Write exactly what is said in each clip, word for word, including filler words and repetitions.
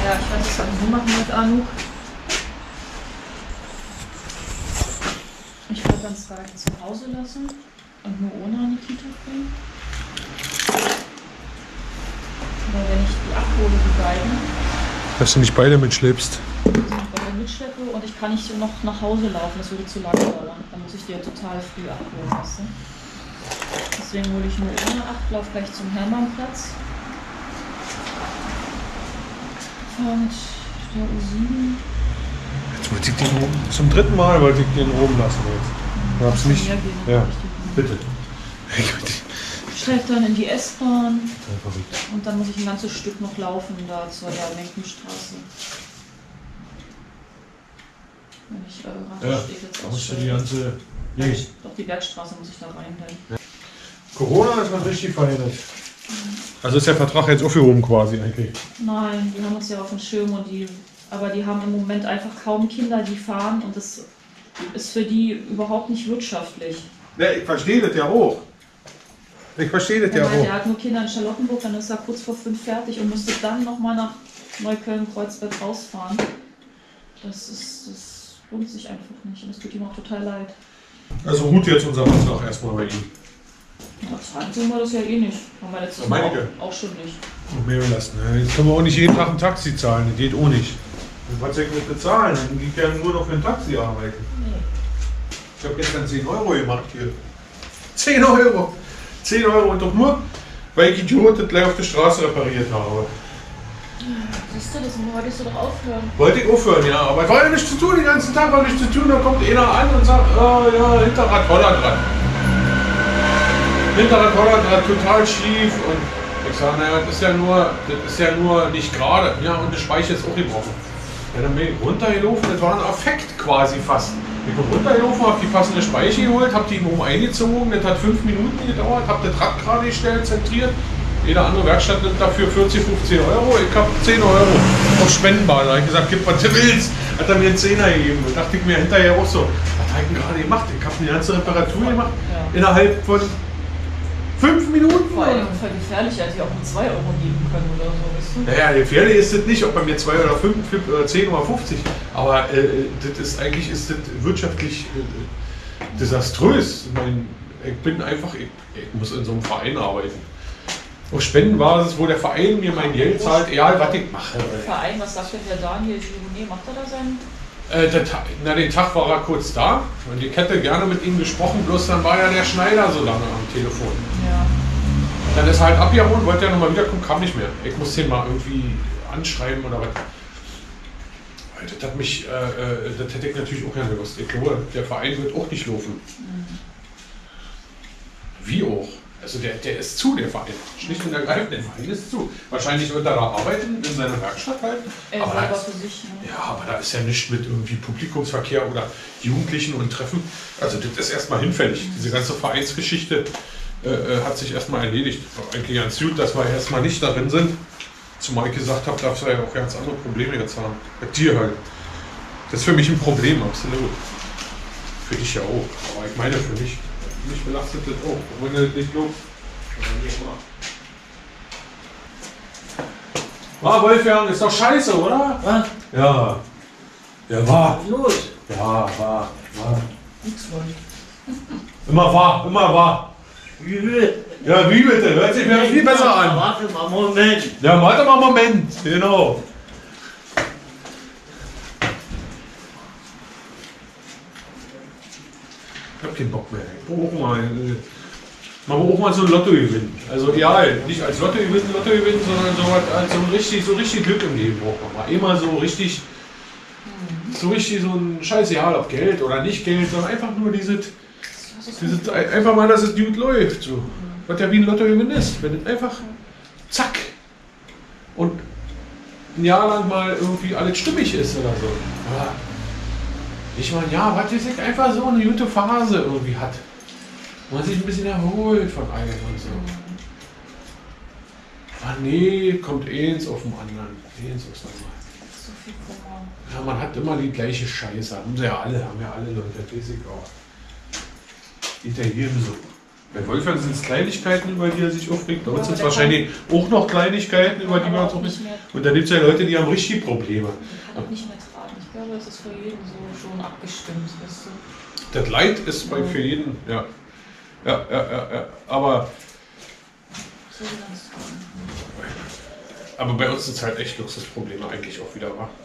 Ja, ich werde das dann so machen mit Anu. Ich werde dann zwei zu Hause lassen und nur ohne an die Kita bringen. Aber wenn ich die abhole, die beiden. Dass du nicht beide mitschleppst. Also ich beide mitschleppe und ich kann nicht noch nach Hause laufen, das würde zu lange dauern. Dann muss ich die ja total früh abholen, weißt du? Deswegen hole ich nur ohne acht, laufe gleich zum Hermannplatz. Und der U sieben. Jetzt wollte ich den oben, zum dritten Mal wollte ich den oben lassen jetzt. Ich hab's nicht. Ja, bitte. Ich steige dann in die S-Bahn und dann muss ich ein ganzes Stück noch laufen da zur Menkenstraße. Wenn ich äh, ja, stehe jetzt da musst du die ganze. Nee. Doch die Bergstraße muss ich da rein. Dann. Corona ist man richtig verhindert. Also ist der Vertrag jetzt aufgehoben quasi eigentlich? Nein, die haben uns ja auf dem Schirm und die, aber die haben im Moment einfach kaum Kinder, die fahren und das ist für die überhaupt nicht wirtschaftlich. Ja, ich verstehe das ja auch. Ich verstehe das ja, ja auch. Der hat nur Kinder in Charlottenburg, dann ist er kurz vor fünf fertig und müsste dann nochmal nach Neukölln-Kreuzberg rausfahren. Das ist, das lohnt sich einfach nicht und das tut ihm auch total leid. Also ruht jetzt unser Vertrag erstmal bei ihm. Ja, zahlen tun wir das ja eh nicht. Haben wir letztes Mal auch, auch schon nicht. Und mehr belasten. Jetzt können wir auch nicht jeden Tag ein Taxi zahlen, das geht auch nicht. Was soll ich nicht bezahlen? Die können nur noch für ein Taxi arbeiten. Nee. Ich habe gestern zehn Euro gemacht hier. zehn Euro! zehn Euro und doch nur, weil ich Idiot das gleich auf der Straße repariert habe. Siehst du, das wolltest du doch aufhören. Wollte ich aufhören, ja. Aber es war ja nichts zu tun, den ganzen Tag war nichts zu tun. Da kommt einer an und sagt, oh ja, Hinterrad Holland dran. Hinterrad Holland dran, total schief. Und ich sage, naja, das ist ja nur, das ist ja nur nicht gerade. Ja, und der Speicher ist auch gebrochen. Ja, dann bin ich runtergelaufen, das war ein Affekt quasi fast. Ich bin runtergelaufen, habe die passende Speiche geholt, habe die oben eingezogen, das hat fünf Minuten gedauert, habe das Rad gerade gestellt, zentriert. Jede andere Werkstatt nimmt dafür vierzig, fünfzehn Euro, ich habe zehn Euro auf Spendenbar. Da habe ich gesagt, gib was du willst. Hat er mir einen Zehner gegeben. Da dachte ich mir hinterher auch so, was habe ich denn gerade gemacht? Ich habe eine ganze Reparatur gemacht, ja. Innerhalb von fünf Minuten. Vor allem voll gefährlich, hätte ich auch nur zwei Euro geben können oder so, weißt du? Naja, gefährlich ist das nicht, ob bei mir zwei oder fünf, oder zehn oder fünfzig. Aber äh, das ist eigentlich ist das wirtschaftlich äh, desaströs. Ich, mein, ich bin einfach, ich, ich muss in so einem Verein arbeiten. Auf Spendenbasis, wo der Verein mir mein Geld zahlt, egal was ich mache. Verein, was sagt denn der Daniel? Nee, macht er da seinen? Äh, der, na, den Tag war er kurz da und ich hätte gerne mit ihm gesprochen, bloß dann war ja der Schneider so lange am Telefon. Ja. Dann ist er halt abgehauen, wollte ja nochmal wiederkommen, kam nicht mehr. Ich muss den mal irgendwie anschreiben oder was. Das hat mich, äh, das hätte ich natürlich auch gerne gewusst. Ich glaube, der Verein wird auch nicht laufen. Mhm. Wie auch? Also der, der ist zu, der Verein. Schlicht und ergreifend, der Verein ist zu. Wahrscheinlich wird er da arbeiten, in seiner Werkstatt halt. Er aber selber da ist, für sich. Ne? Ja, aber da ist ja nichts mit irgendwie Publikumsverkehr oder Jugendlichen und Treffen. Also das ist erstmal hinfällig. Mhm. Diese ganze Vereinsgeschichte äh, hat sich erstmal erledigt. Eigentlich ganz gut, dass wir erstmal nicht darin sind. Zumal ich gesagt habe, darfst du ja auch ganz andere Probleme jetzt haben. Bei dir halt. Das ist für mich ein Problem, absolut. Für dich ja auch. Aber ich meine für mich. Mich belastet das auch, wenn du das nicht glaubst. War Wolfgang, ist doch scheiße, oder? Was? Ja. Ja, war. Los. Ja, war. War. Nix wollte. Immer war, immer war. Wie bitte? Ja, wie bitte? Hört sich mir viel besser an. Warte mal, Moment. Ja, warte mal einen Moment. Genau. Ich hab keinen Bock mehr. Ich brauche auch mal, man braucht mal so ein Lotto gewinnen. Also ja, nicht als Lotto gewinnen, Lotto gewinnen, sondern so, als so, richtig, so richtig Glück im Leben braucht man mal. Immer so richtig, so richtig so ein Scheiß, egal ob Geld oder nicht Geld, sondern einfach nur dieses, dieses einfach mal, dass es gut läuft. So. Was ja wie ein Lotto gewinnen ist. Wenn es einfach zack und ein Jahr lang mal irgendwie alles stimmig ist oder so. Ja. Ich meine, ja, was ist jetzt einfach so eine gute Phase irgendwie hat. Man sich ein bisschen erholt von allem und so. Ah nee, kommt eins auf dem anderen. Eins aufs andere. So viel Kummer. Ja, man hat immer die gleiche Scheiße. Haben sie ja alle, haben ja alle Leute, das weiß ich auch. Geht ja jedem so. Bei Wolfgang sind es Kleinigkeiten, über die er sich aufregt. Bei Ja, uns sind es aber der wahrscheinlich auch noch Kleinigkeiten, über Ja, die wir aber uns auch aufregen. nicht mehr. Und dann gibt es ja Leute, die haben richtig Probleme. Ich kann auch nicht mehr tragen. Ich glaube, es ist für jeden so schon abgestimmt. Weißt du? Das Leid ist bei für jeden, ja. Ja, ja, ja, ja. Aber, So ganz aber bei uns sind es halt echt Luxusprobleme eigentlich auch wieder, wa?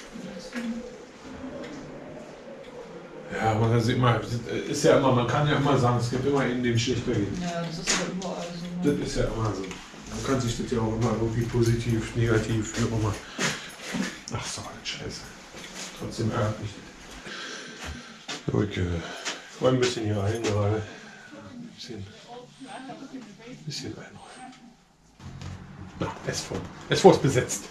Ja, man kann sich immer, ist ja immer, man kann ja immer sagen, es gibt immer einen, dem schlechter geht. Ja, das ist aber überall so. Ne? Das ist ja immer so. Man kann sich das ja auch immer irgendwie positiv, negativ, wie auch immer. Ach so, eine Scheiße. Trotzdem ärgert mich das. So, ich äh, räume ein bisschen hier ein gerade. Ein bisschen, ein bisschen einräumen. Na, S V. S V ist besetzt.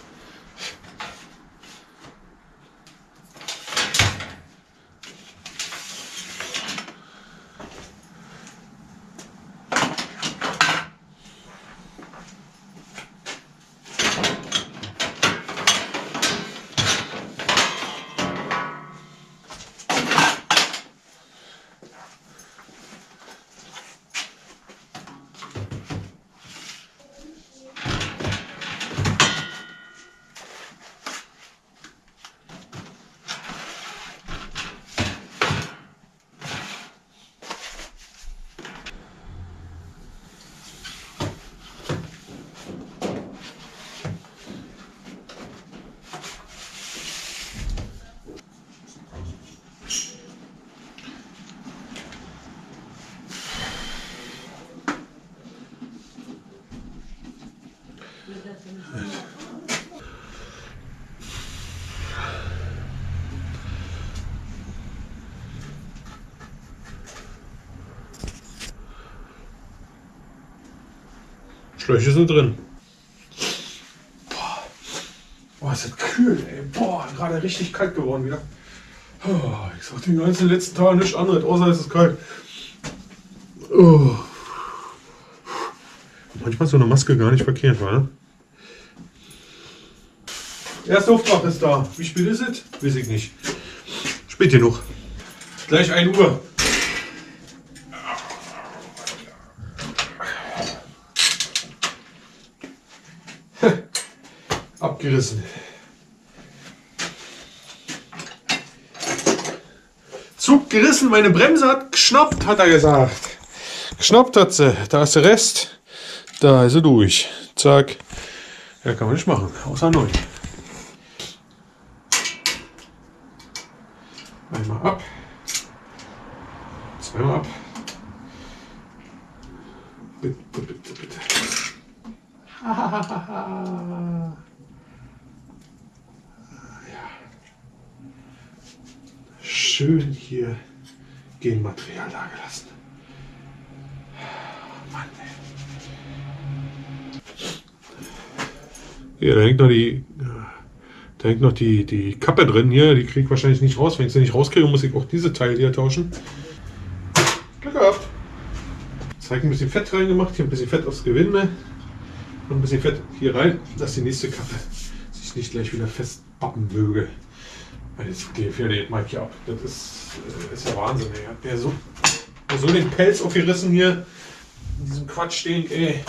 Schläuche sind drin. Boah, boah, ist das kühl, ey. Boah, gerade richtig kalt geworden wieder. Oh, ich sag den ganzen letzten Tag nichts anderes, außer es ist kalt. Oh. Manchmal ist so eine Maske gar nicht verkehrt, wa? Erster Auftrag ist da. Wie spät ist es? Weiß ich nicht. Spät genug. Gleich ein Uhr. Abgerissen. Zug gerissen, meine Bremse hat geschnappt, hat er gesagt. Geschnappt hat sie. Da ist der Rest. Da ist sie durch. Zack. Ja, kann man nicht machen. Außer neu. Einmal ab. Zweimal ab. Bitte, bitte, bitte. Ja. Schön hier Genmaterial dagelassen. Mann, ey. Ja, da hängt noch die, da hängt noch die, die Kappe drin hier. Die kriege ich wahrscheinlich nicht raus. Wenn ich sie nicht rauskriege, muss ich auch diese Teile hier tauschen. Glück gehabt. Zeig ein bisschen Fett reingemacht. Hier ein bisschen Fett aufs Gewinde. Und ein bisschen Fett hier rein, dass die nächste Kappe sich nicht gleich wieder festpappen möge. Weil jetzt geht ja den Mike hier ab. Das ist, ist ja Wahnsinn, ey. Hat der so, so den Pelz aufgerissen hier. In diesem Quatsch stehen, ey.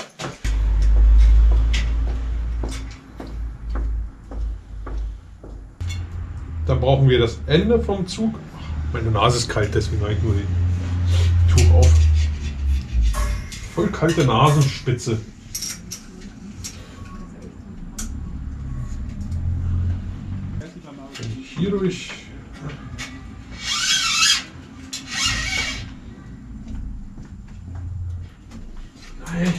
Dann brauchen wir das Ende vom Zug. Meine Nase ist kalt, deswegen habe ich nur den Tuch auf. Voll kalte Nasenspitze. Hier durch. Nein.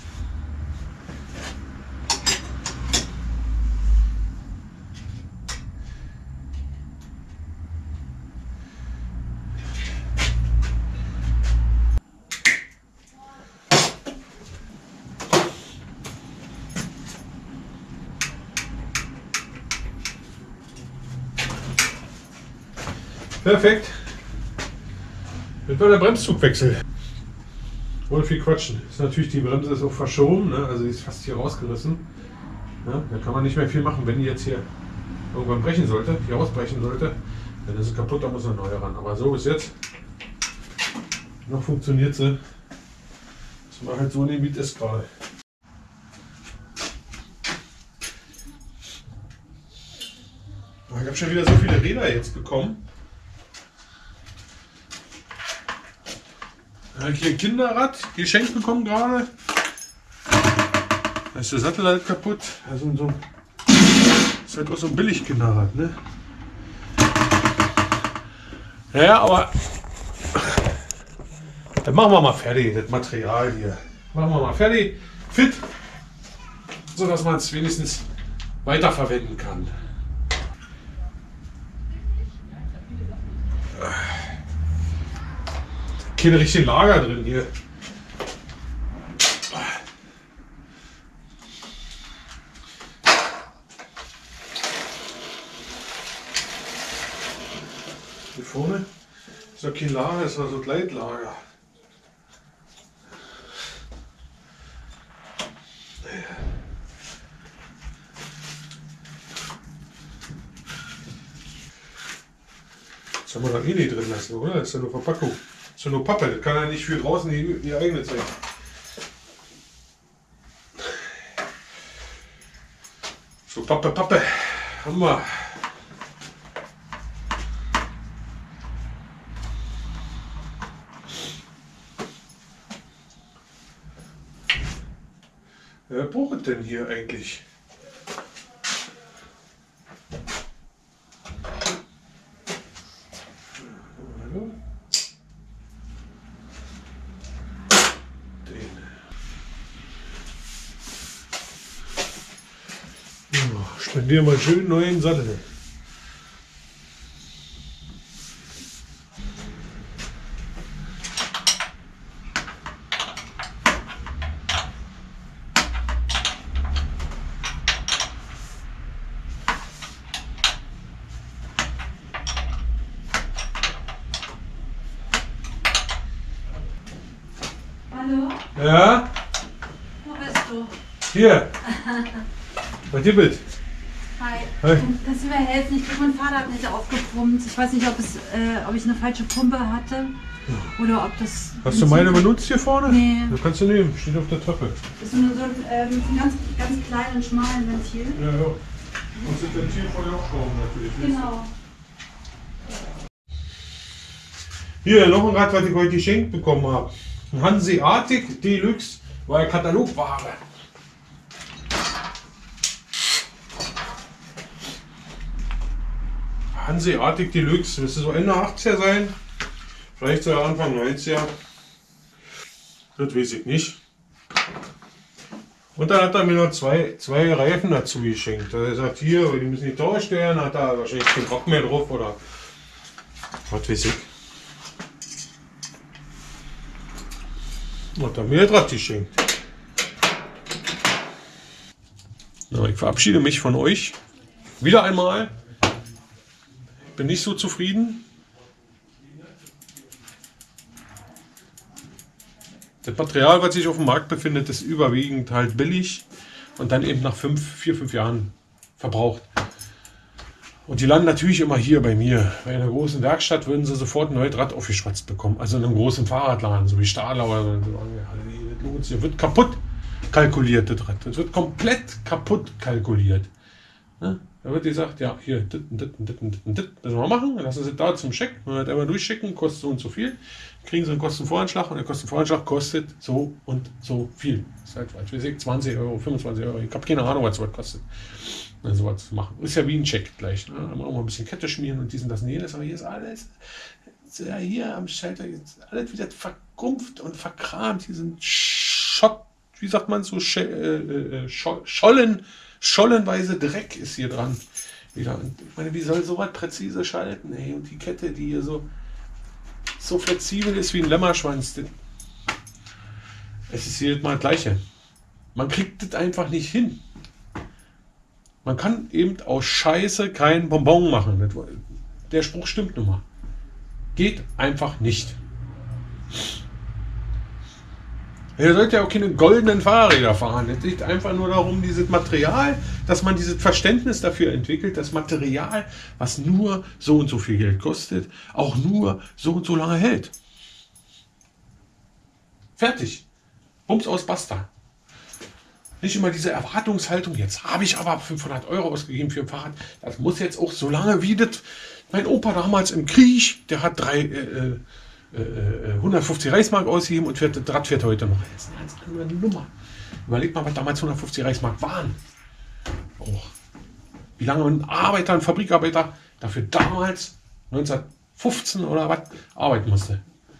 Perfekt. Jetzt war der Bremszugwechsel. Ohne viel quatschen. Ist natürlich, die Bremse ist auch verschoben, ne? Also die ist fast hier rausgerissen. Ja, da kann man nicht mehr viel machen, wenn die jetzt hier irgendwann brechen sollte, hier ausbrechen sollte, dann ist sie kaputt, da muss eine neue ran. Aber so bis jetzt noch funktioniert sie. Das war halt so eine Miet ist gerade. Ich habe schon wieder so viele Räder jetzt bekommen. Da habe ich hier ein Kinderrad geschenkt bekommen gerade. Da ist der Sattel halt kaputt. Also so ein, ist halt auch so ein Billig-Kinderrad, ne? Naja, aber dann machen wir mal fertig, das Material hier. Machen wir mal fertig, fit, so dass man es wenigstens weiterverwenden kann. Keine richtigen Lager drin hier. Hier vorne ist doch kein Lager, ist doch so ein Gleitlager. Das haben wir doch eh nicht drin lassen, oder? Das ist ja nur Verpackung. Das ist ja nur Pappe, das kann ja nicht für draußen die, die eigene sein. So, Pappe, Pappe. Haben wir. Wer braucht es denn hier eigentlich? Spendieren wir schön neuen Sattel. Hallo? Ja? Wo bist du? Hier. Was gibt es? Hi. Hi. Kannst du mir helfen? Ich glaube, mein Vater hat nicht aufgepumpt. Ich weiß nicht, ob, es, äh, ob ich eine falsche Pumpe hatte oder ob das... Hast du meine benutzt hier vorne? Nee. Das kannst du nehmen, steht auf der Treppe. Das ist nur so ein, ähm, ein ganz, ganz kleinen und schmalen Ventil. Ja, ja. Und das Ventil vor der Aufschrauben natürlich. Genau. Hier, noch ein Rad, was ich heute geschenkt bekommen habe. Ein Hanseatic Deluxe, war ja Katalogware. Hanseatic Deluxe, müsste so Ende achtziger sein, vielleicht sogar Anfang neunziger. Das weiß ich nicht. Und dann hat er mir noch zwei, zwei Reifen dazu geschenkt. Er sagt, hier, die müssen nicht tauscht werden, hat er wahrscheinlich keinen Bock mehr drauf oder was weiß ich. Hat er mir das Rad geschenkt. Na, ich verabschiede mich von euch. Wieder einmal. Ich bin nicht so zufrieden. Das Material, was sich auf dem Markt befindet, ist überwiegend halt billig und dann eben nach fünf, vier, fünf Jahren verbraucht. Und die landen natürlich immer hier bei mir. Bei einer großen Werkstatt würden sie sofort ein neues Rad aufgeschwatzt bekommen. Also in einem großen Fahrradladen, so wie Stadler oder so. Das lohnt sich. Das wird kaputt kalkuliert, das Rad. Das wird komplett kaputt kalkuliert. Ne? Da wird gesagt, ja, hier, dit und dit und dit und dit und dit müssen wir machen. Dann lassen sie da zum Check. Man wird einmal durchschicken, kostet so und so viel. Kriegen sie einen Kostenvoranschlag und der Kostenvoranschlag kostet so und so viel. Das ist halt, ich weiß nicht, zwanzig Euro, fünfundzwanzig Euro. Ich habe keine Ahnung, was sowas kostet. Wenn sowas zu machen. Ist ja wie ein Check gleich. Ne? Dann auch mal ein bisschen Kette schmieren und dies und das und jenes. Aber hier ist alles, ist ja hier am Schalter, ist alles wieder verkumpft und verkramt. Hier sind Schott, wie sagt man so, Sch äh, äh, Schollen. Schollenweise Dreck ist hier dran. Wieder. Und ich meine, wie soll sowas präzise schalten? Ey? Und die Kette, die hier so, so flexibel ist wie ein Lämmerschwanz. Das, es ist jedes Mal das Gleiche. Man kriegt das einfach nicht hin. Man kann eben aus Scheiße keinen Bonbon machen. Der Spruch stimmt nun mal. Geht einfach nicht. Ihr sollt ja auch keine goldenen Fahrräder fahren. Es geht einfach nur darum, dieses Material, dass man dieses Verständnis dafür entwickelt, das Material, was nur so und so viel Geld kostet, auch nur so und so lange hält. Fertig. Bums aus, basta. Nicht immer diese Erwartungshaltung, jetzt habe ich aber fünfhundert Euro ausgegeben für ein Fahrrad. Das muss jetzt auch so lange wie das. Mein Opa damals im Krieg, der hat drei, äh, äh, hundertfünfzig Reichsmark ausgegeben und fährt, das Rad fährt heute noch. Das ist eine ganz andere Nummer. Überleg mal, was damals hundertfünfzig Reichsmark waren. Oh. Wie lange ein Arbeiter, ein Fabrikarbeiter dafür damals neunzehnhundertfünfzehn oder was arbeiten musste.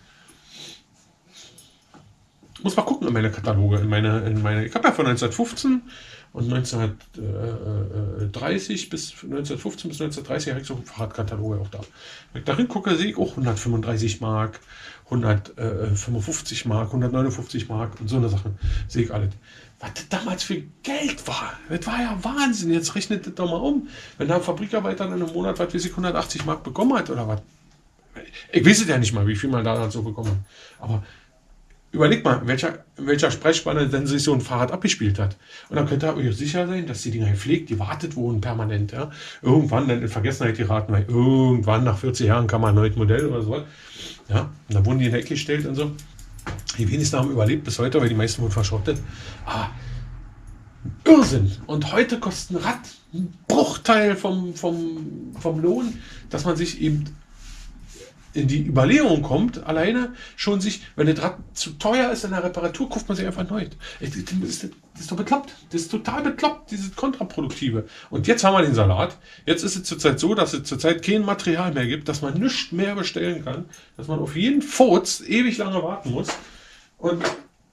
Muss mal gucken in meine Kataloge. In meine, in meine, ich habe ja von neunzehnhundertfünfzehn und neunzehnhundertdreißig bis neunzehnhundertfünfzehn bis neunzehnhundertdreißig habe ich so Fahrradkataloge auch da. Wenn ich da hingucke, sehe ich auch hundertfünfunddreißig Mark, hundertfünfundfünfzig Mark, hundertneunundfünfzig Mark und so eine Sache. Sehe ich alles. Was das damals für Geld war. Das war ja Wahnsinn. Jetzt rechnet das doch mal um. Wenn da ein Fabrikarbeiter in einem Monat, was weiß ich, hundertachtzig Mark bekommen hat oder was. Ich weiß es ja nicht mal, wie viel man da so bekommen hat. Aber überleg mal, in welcher, in welcher Sprechspanne denn sich so ein Fahrrad abgespielt hat. Und dann könnt ihr euch sicher sein, dass die Dinger gepflegt, die wartet wurden permanent. Ja? Irgendwann dann in Vergessenheit geraten, weil irgendwann nach vierzig Jahren kam mal ein neues Modell oder so. Ja? Und dann wurden die in die Ecke gestellt und so. Die wenigsten haben überlebt bis heute, weil die meisten wurden verschrottet. Aber Irrsinn. Und heute kostet ein Rad einen Bruchteil vom, vom, vom Lohn, dass man sich eben in die Überlegung kommt, alleine schon sich, wenn das Rad zu teuer ist in der Reparatur, kauft man sich einfach neu. Das ist, das ist doch bekloppt. Das ist total bekloppt, dieses Kontraproduktive. Und jetzt haben wir den Salat. Jetzt ist es zurzeit so, dass es zurzeit kein Material mehr gibt, dass man nichts mehr bestellen kann, dass man auf jeden Furz ewig lange warten muss. Und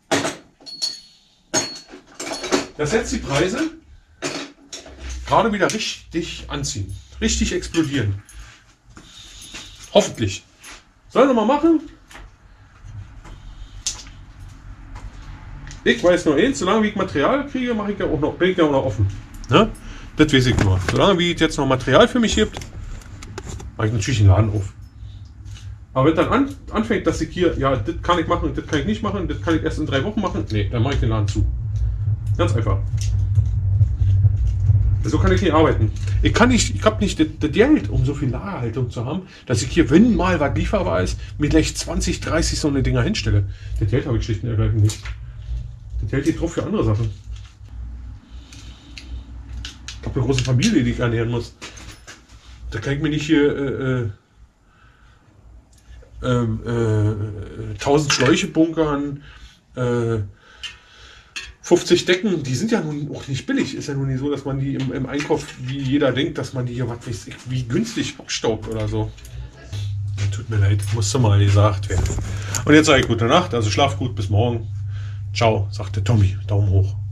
das setzt die Preise gerade wieder richtig anziehen. Richtig explodieren. Hoffentlich. Sollen wir mal machen? Ich weiß nur eins, solange wie ich Material kriege, mache ich ja auch noch, bin ich ja auch noch offen. Ne? Das weiß ich nur. Solange wie es jetzt noch Material für mich gibt, mache ich natürlich den Laden auf. Aber wenn dann an, anfängt, dass ich hier, ja, das kann ich machen, das kann ich nicht machen, das kann ich erst in drei Wochen machen, nee, dann mache ich den Laden zu. Ganz einfach. So kann ich nicht arbeiten. Ich kann nicht, ich habe nicht das, das Geld, um so viel Lagerhaltung zu haben, dass ich hier, wenn mal was lieferbar ist, mir gleich zwanzig, dreißig so eine Dinger hinstelle. Das Geld habe ich schlicht und ergreifend nicht. Das Geld geht drauf für andere Sachen. Ich habe eine große Familie, die ich ernähren muss. Da kann ich mir nicht hier äh, äh, äh, tausend Schläuche bunkern, äh, fünfzig Decken, die sind ja nun auch nicht billig. Ist ja nun nicht so, dass man die im, im Einkauf, wie jeder denkt, dass man die hier, was weiß ich, wie günstig abstaubt oder so. Tut mir leid, musste mal gesagt werden. Und jetzt sage ich gute Nacht, also schlaf gut, bis morgen. Ciao, sagte Tommy. Daumen hoch.